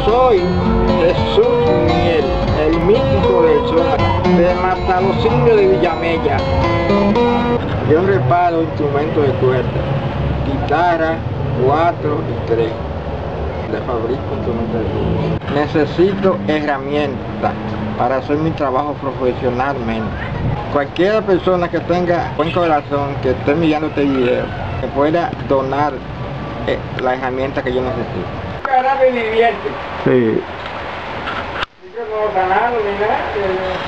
Soy Jesús Miguel, el mítico del son de Matamocingo de Villamella. Yo reparo instrumentos de cuerda, guitarra, 4 y 3. Le fabrico instrumentos de cuerda. Necesito herramientas para hacer mi trabajo profesionalmente. Cualquier persona que tenga buen corazón, que esté mirando este video, que pueda donar la herramienta que yo necesito. Ahora me divierte. Sí. Yo no he ganado ni nada.